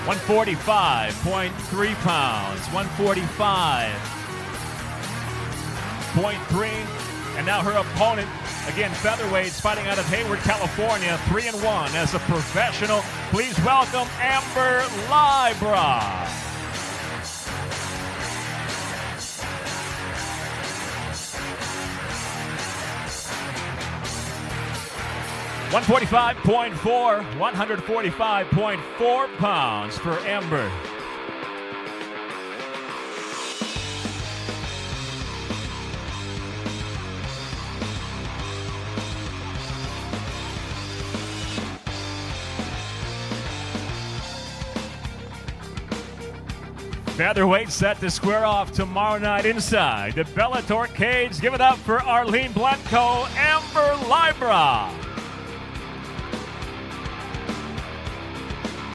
145.3 pounds, 145.3. And now her opponent, again, featherweights, fighting out of Hayward, California, 3-1 as a professional. Please welcome Amber Leibrock. $145.4 pounds for Amber. Featherweight set to square off tomorrow night inside the Bellator cage. Give it up for Arlene, Blencowe, Amber Leibrock.